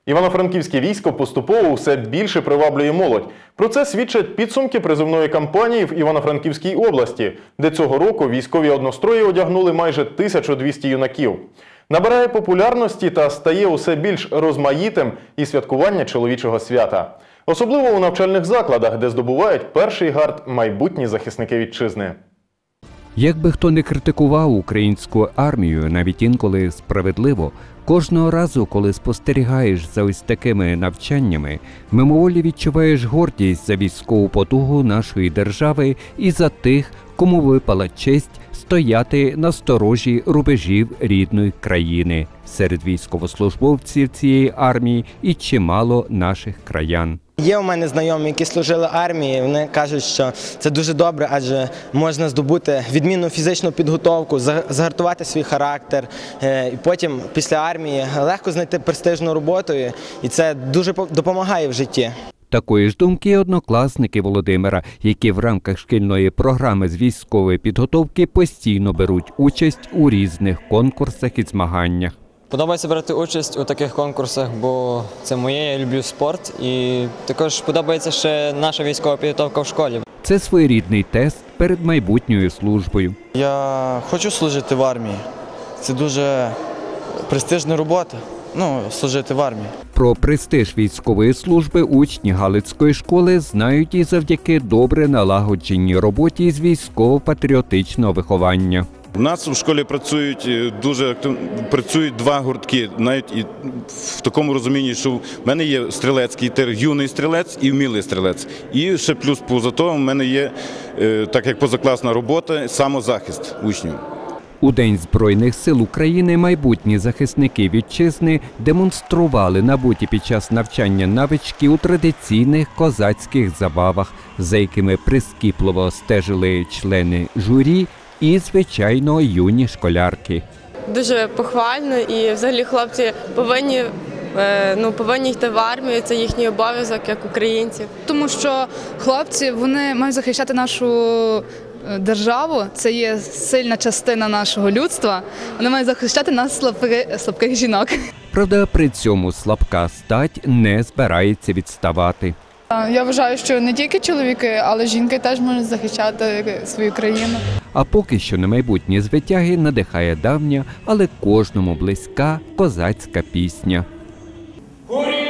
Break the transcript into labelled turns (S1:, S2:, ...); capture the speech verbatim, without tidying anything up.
S1: Івано-Франківське військо поступово все більше приваблює молодь. Про це свідчать підсумки призовної кампанії в Івано-Франківській області, де цього року військові однострої одягнули майже тисячу двісті юнаків. Набирає популярності та стає усе більш розмаїтим і святкування чоловічого свята. Особливо у навчальних закладах, де здобувають перший гард майбутні захисники вітчизни.
S2: Як би хто не критикував українську армію, навіть інколи справедливо, кожного разу, коли спостерігаєш за ось такими навчаннями, мимоволі відчуваєш гордість за військову потугу нашої держави і за тих, кому випала честь стояти на сторожі рубежів рідної країни. Серед військовослужбовців цієї армії і чимало наших краян.
S3: Є у мене знайомі, які служили армії, вони кажуть, що це дуже добре, адже можна здобути відмінну фізичну підготовку, загартувати свій характер, і потім після армії легко знайти престижну роботу, і це дуже допомагає в житті.
S2: Такої ж думки однокласники Володимира, які в рамках шкільної програми з військової підготовки постійно беруть участь у різних конкурсах і змаганнях.
S4: Подобається брати участь у таких конкурсах, бо це моє, я люблю спорт, і також подобається ще наша військова підготовка в школі.
S2: Це своєрідний тест перед майбутньою службою.
S5: Я хочу служити в армії. Це дуже престижна робота, ну, служити в армії.
S2: Про престиж військової служби учні Галицької школи знають і завдяки добре налагодженій роботі з військово-патріотичного виховання.
S6: У нас в школі працюють дуже активно, працюють два гуртки, навіть і в такому розумінні, що в мене є стрілецький юний стрілець і вмілий стрілець. І ще плюс поза того в мене є, так як позакласна робота, самозахист учнів.
S2: У День Збройних сил України майбутні захисники вітчизни демонстрували набуті під час навчання навички у традиційних козацьких забавах, за якими прискіпливо стежили члени журі і, звичайно, юні школярки.
S7: Дуже похвально, і взагалі хлопці повинні, ну, повинні йти в армію, це їхній обов'язок як українців.
S8: Тому що хлопці, вони мають захищати нашу державу, це є сильна частина нашого людства, вони мають захищати нас, слабких, слабких жінок.
S2: Правда, при цьому слабка стать не збирається відставати.
S8: Я вважаю, що не тільки чоловіки, але жінки теж можуть захищати свою країну.
S2: А поки що на майбутні звитяги надихає давня, але кожному близька козацька пісня.